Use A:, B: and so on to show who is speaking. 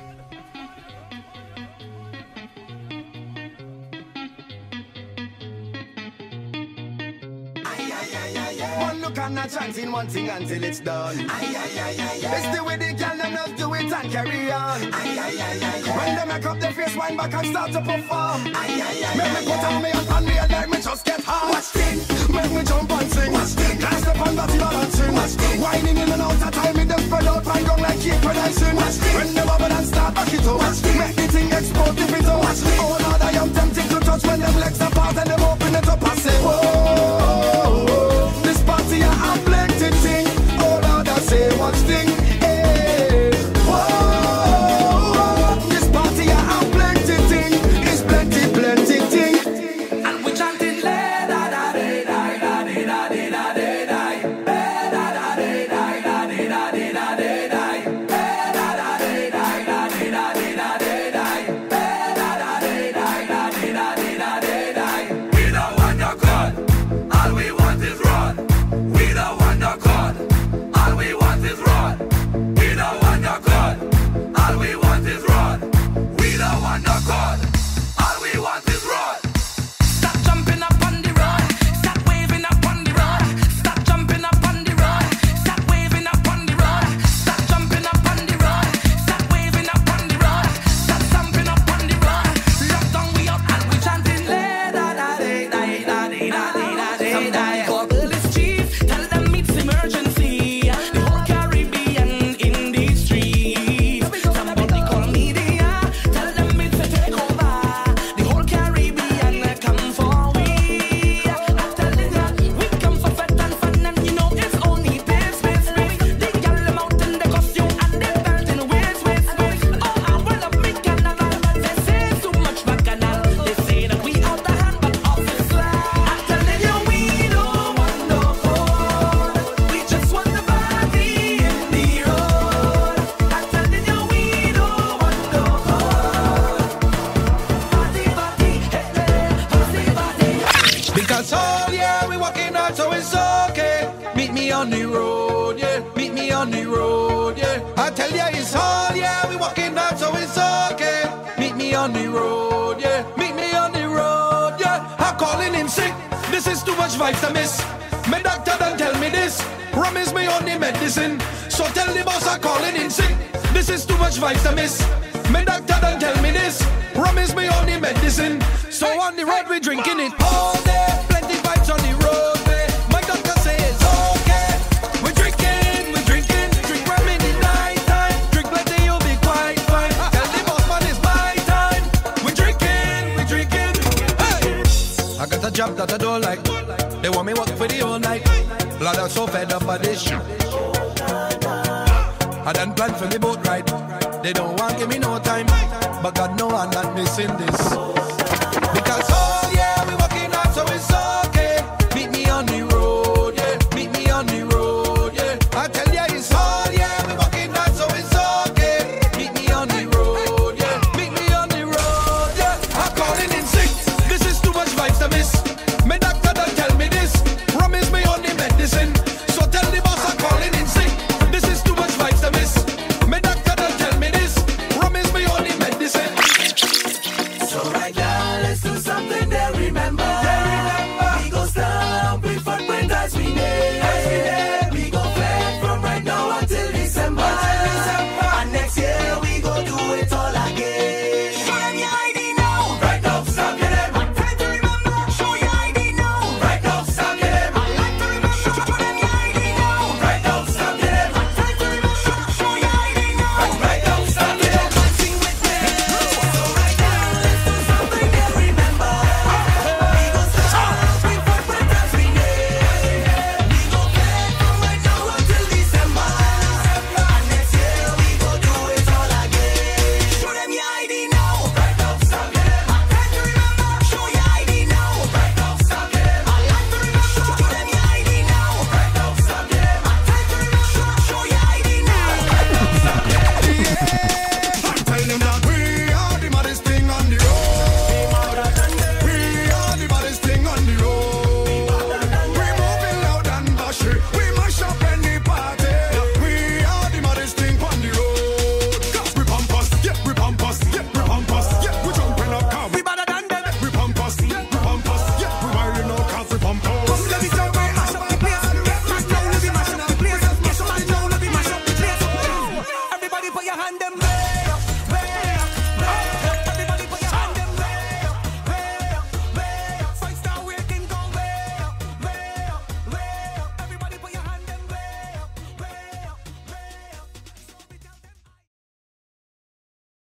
A: One look and a chance in one thing until it's done. It's the way the girl them just do it and carry on. When they make up their face, wind back and start to perform. Make me put on me and pan me and let me just get hard. Watch things, make me jump and sing. Watch things, dance up on body balancing. Watch things, whining in and out of time, me them spread out my gun like cake producing. Watch things, when they bubble and start back it up. Watch things, make the thing explode if it out. Watch things, oh Lord, I am tempted to touch when them legs apart and them open it up and say, whoa. A plenty thing, oh Lord, I say one thing, hey. Whoa, this party a plenty thing, it's plenty thing. And we chanting la da da da da da da da da da da da da da da da da da.
B: On the road, yeah. Meet me on the road, yeah. I tell ya it's hard, yeah. We walking out, so it's okay. Meet me on the road, yeah. Meet me on the road, yeah. I'm calling in sick. This is too much vibes to miss. My doctor done tell me this. Promise me on the medicine. So tell the boss I'm calling in sick. This is too much vibes to miss. My doctor done tell me this. Promise me on the medicine. So on the road we drinking it all day. Plenty vibes on the road, babe. My doctor says it's okay. I got a job that I don't like. They want me work for the whole night. Lord, I'm so fed up by this shit. I done planned for the boat ride. They don't want give me no time, but God know I'm not missing this.